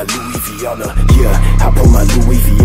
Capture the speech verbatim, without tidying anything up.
my Louis V on her, yeah, I put my Louis V